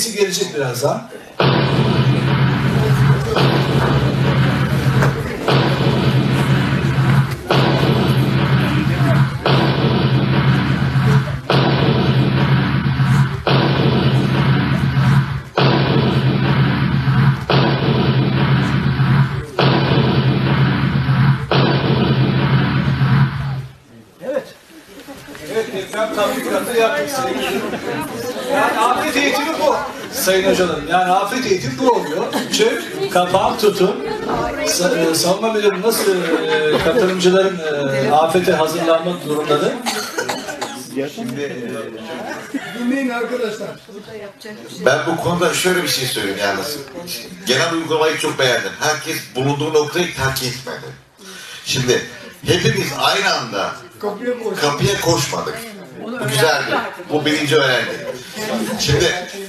sesi gelecek birazdan. Deprem tatbikatı yapmışsınız. Yani afet eğitimi bu. Sayın hocalarım, yani afet eğitimi bu oluyor. Çök, kapağı tutun. Savunma müdürü nasıl katılımcıların afete hazırlanma durumları? Şimdi dinleyin arkadaşlar. ben bu konuda şöyle bir şey söyleyeyim yalnız. Genel uygulamayı çok beğendim. Herkes bulunduğu noktayı terk etmedi. Şimdi hepimiz aynı anda kapıya koşmadık. Bu güzeldi. Bu birinci önemli. Şimdi